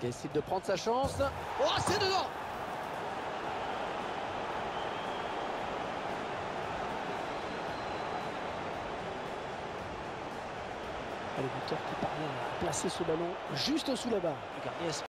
décide de prendre sa chance. Oh, c'est dedans! Le buteur qui parvient à placer ce ballon juste sous la barre. Le gardien